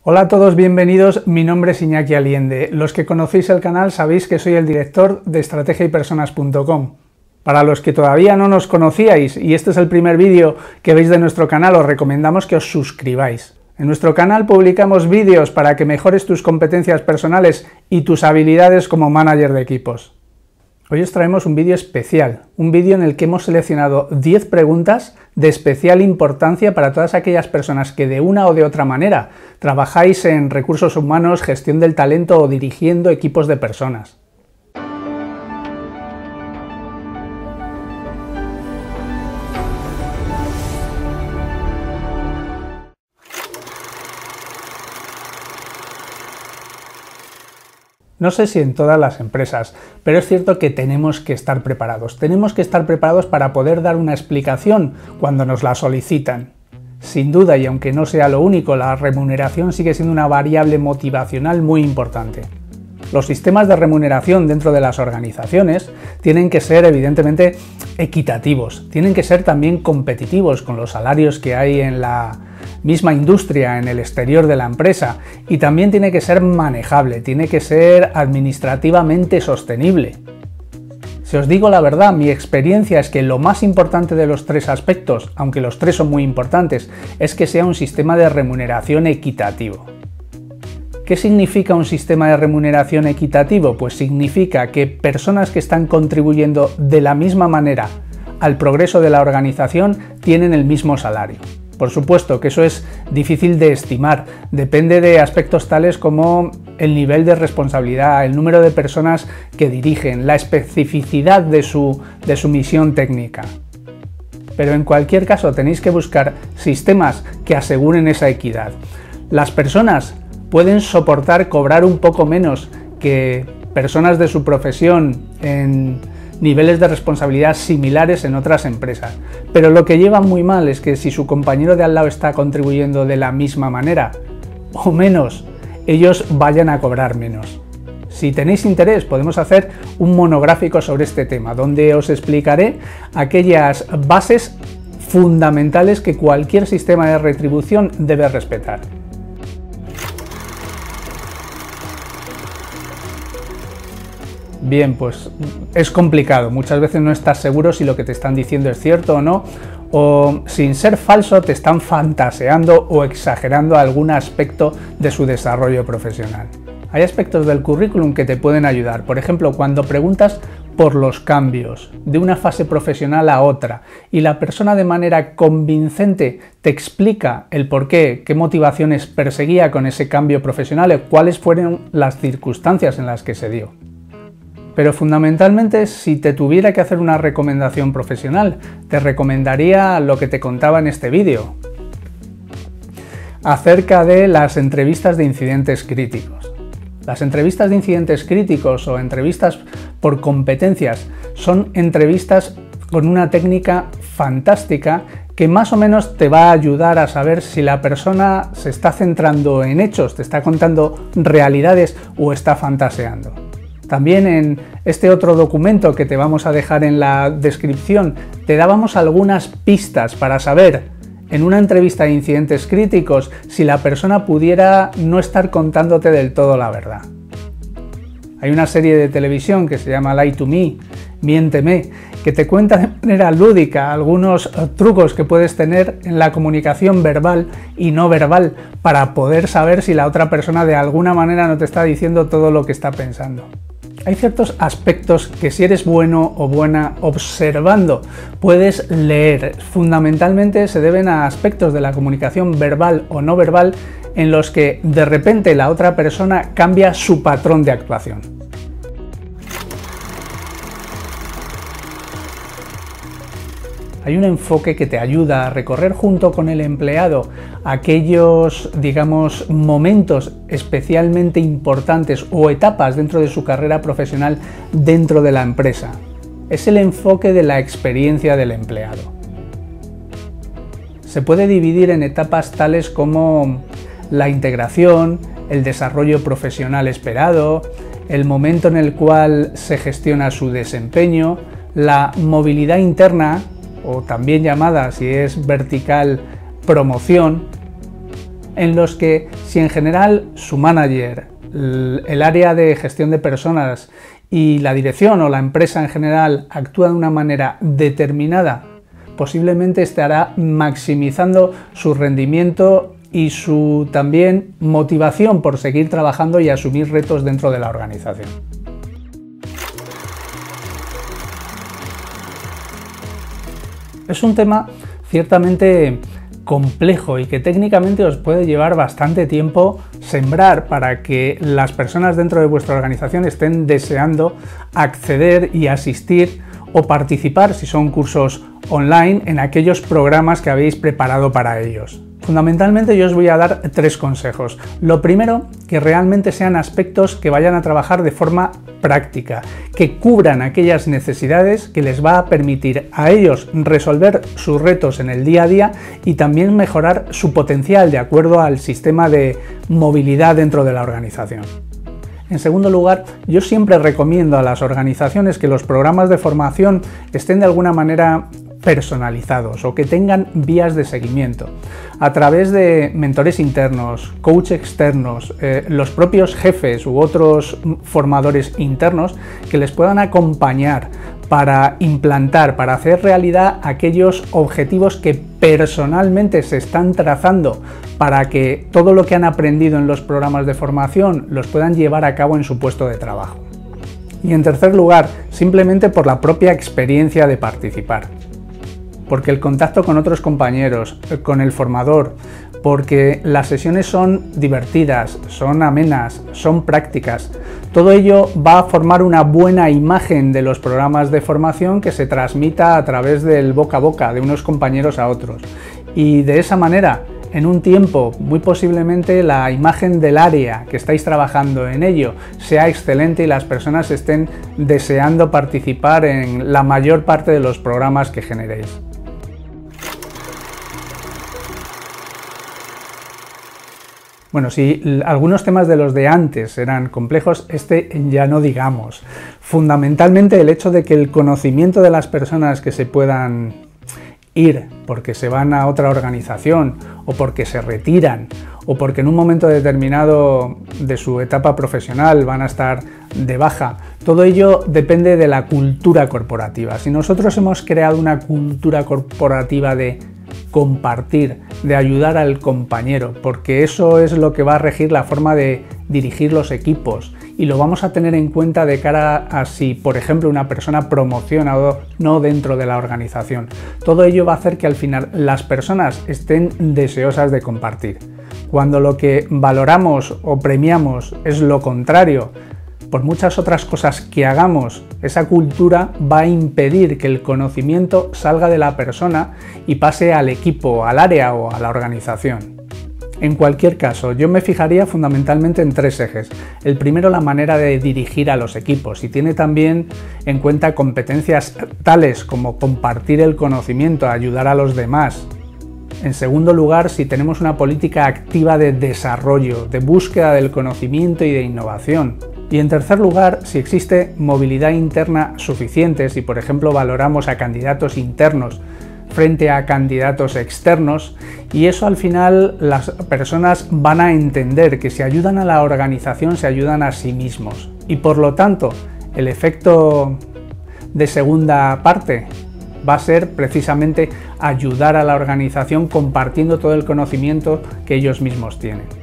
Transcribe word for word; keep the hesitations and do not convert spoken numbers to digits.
Hola a todos, bienvenidos. Mi nombre es Iñaki Aliende. Los que conocéis el canal sabéis que soy el director de estrategia y personas punto com. Para los que todavía no nos conocíais y este es el primer vídeo que veis de nuestro canal, os recomendamos que os suscribáis. En nuestro canal publicamos vídeos para que mejores tus competencias personales y tus habilidades como manager de equipos. Hoy os traemos un vídeo especial, un vídeo en el que hemos seleccionado diez preguntas de especial importancia para todas aquellas personas que de una o de otra manera trabajáis en recursos humanos, gestión del talento o dirigiendo equipos de personas. No sé si en todas las empresas, pero es cierto que tenemos que estar preparados. Tenemos que estar preparados para poder dar una explicación cuando nos la solicitan. Sin duda, y aunque no sea lo único, la remuneración sigue siendo una variable motivacional muy importante. Los sistemas de remuneración dentro de las organizaciones tienen que ser evidentemente equitativos, tienen que ser también competitivos con los salarios que hay en la misma industria en el exterior de la empresa, y también tiene que ser manejable, tiene que ser administrativamente sostenible. Si os digo la verdad, mi experiencia es que lo más importante de los tres aspectos, aunque los tres son muy importantes, es que sea un sistema de remuneración equitativo. ¿Qué significa un sistema de remuneración equitativo? Pues significa que personas que están contribuyendo de la misma manera al progreso de la organización tienen el mismo salario. Por supuesto que eso es difícil de estimar, depende de aspectos tales como el nivel de responsabilidad, el número de personas que dirigen, la especificidad de su, de su misión técnica. Pero en cualquier caso tenéis que buscar sistemas que aseguren esa equidad. Las personas pueden soportar cobrar un poco menos que personas de su profesión en niveles de responsabilidad similares en otras empresas, pero lo que lleva muy mal es que si su compañero de al lado está contribuyendo de la misma manera o menos, ellos vayan a cobrar menos. Si tenéis interés, podemos hacer un monográfico sobre este tema, donde os explicaré aquellas bases fundamentales que cualquier sistema de retribución debe respetar. Bien, pues es complicado, muchas veces no estás seguro si lo que te están diciendo es cierto o no, o sin ser falso te están fantaseando o exagerando algún aspecto de su desarrollo profesional. Hay aspectos del currículum que te pueden ayudar, por ejemplo, cuando preguntas por los cambios de una fase profesional a otra y la persona de manera convincente te explica el porqué, qué motivaciones perseguía con ese cambio profesional, cuáles fueron las circunstancias en las que se dio. Pero fundamentalmente, si te tuviera que hacer una recomendación profesional, te recomendaría lo que te contaba en este vídeo, acerca de las entrevistas de incidentes críticos. Las entrevistas de incidentes críticos o entrevistas por competencias son entrevistas con una técnica fantástica que más o menos te va a ayudar a saber si la persona se está centrando en hechos, te está contando realidades o está fantaseando. También en este otro documento que te vamos a dejar en la descripción, te dábamos algunas pistas para saber en una entrevista de incidentes críticos si la persona pudiera no estar contándote del todo la verdad. Hay una serie de televisión que se llama Lie to Me, Miénteme, que te cuenta de manera lúdica algunos trucos que puedes tener en la comunicación verbal y no verbal para poder saber si la otra persona de alguna manera no te está diciendo todo lo que está pensando. Hay ciertos aspectos que si eres bueno o buena observando puedes leer. Fundamentalmente se deben a aspectos de la comunicación verbal o no verbal en los que de repente la otra persona cambia su patrón de actuación. Hay un enfoque que te ayuda a recorrer junto con el empleado aquellos, digamos, momentos especialmente importantes o etapas dentro de su carrera profesional dentro de la empresa. Es el enfoque de la experiencia del empleado. Se puede dividir en etapas tales como la integración, el desarrollo profesional esperado, el momento en el cual se gestiona su desempeño, la movilidad interna, o también llamada, si es vertical, promoción, en los que si en general su manager, el área de gestión de personas y la dirección o la empresa en general actúa de una manera determinada, posiblemente estará maximizando su rendimiento y su también motivación por seguir trabajando y asumir retos dentro de la organización. Es un tema ciertamente complejo y que técnicamente os puede llevar bastante tiempo sembrar para que las personas dentro de vuestra organización estén deseando acceder y asistir o participar, si son cursos online, en aquellos programas que habéis preparado para ellos. Fundamentalmente yo os voy a dar tres consejos. Lo primero, que realmente sean aspectos que vayan a trabajar de forma práctica, que cubran aquellas necesidades que les va a permitir a ellos resolver sus retos en el día a día y también mejorar su potencial de acuerdo al sistema de movilidad dentro de la organización. En segundo lugar, yo siempre recomiendo a las organizaciones que los programas de formación estén de alguna manera personalizados o que tengan vías de seguimiento a través de mentores internos, coach externos, eh, los propios jefes u otros formadores internos que les puedan acompañar para implantar, para hacer realidad aquellos objetivos que personalmente se están trazando para que todo lo que han aprendido en los programas de formación los puedan llevar a cabo en su puesto de trabajo. Y en tercer lugar, simplemente por la propia experiencia de participar. Porque el contacto con otros compañeros, con el formador, porque las sesiones son divertidas, son amenas, son prácticas. Todo ello va a formar una buena imagen de los programas de formación que se transmita a través del boca a boca, de unos compañeros a otros. Y de esa manera, en un tiempo, muy posiblemente la imagen del área que estáis trabajando en ello sea excelente y las personas estén deseando participar en la mayor parte de los programas que generéis. Bueno, si algunos temas de los de antes eran complejos, este ya no digamos. Fundamentalmente el hecho de que el conocimiento de las personas que se puedan ir porque se van a otra organización o porque se retiran o porque en un momento determinado de su etapa profesional van a estar de baja, todo ello depende de la cultura corporativa. Si nosotros hemos creado una cultura corporativa de compartir, de ayudar al compañero, porque eso es lo que va a regir la forma de dirigir los equipos y lo vamos a tener en cuenta de cara a si, por ejemplo, una persona promociona o no dentro de la organización. Todo ello va a hacer que al final las personas estén deseosas de compartir. Cuando lo que valoramos o premiamos es lo contrario, por muchas otras cosas que hagamos, esa cultura va a impedir que el conocimiento salga de la persona y pase al equipo, al área o a la organización. En cualquier caso, yo me fijaría fundamentalmente en tres ejes. El primero, la manera de dirigir a los equipos y tiene también en cuenta competencias tales como compartir el conocimiento, ayudar a los demás. En segundo lugar, si tenemos una política activa de desarrollo, de búsqueda del conocimiento y de innovación. Y en tercer lugar, si existe movilidad interna suficiente, si por ejemplo valoramos a candidatos internos frente a candidatos externos, y eso al final las personas van a entender que si ayudan a la organización se ayudan a sí mismos. Y por lo tanto, el efecto de segunda parte va a ser precisamente ayudar a la organización compartiendo todo el conocimiento que ellos mismos tienen.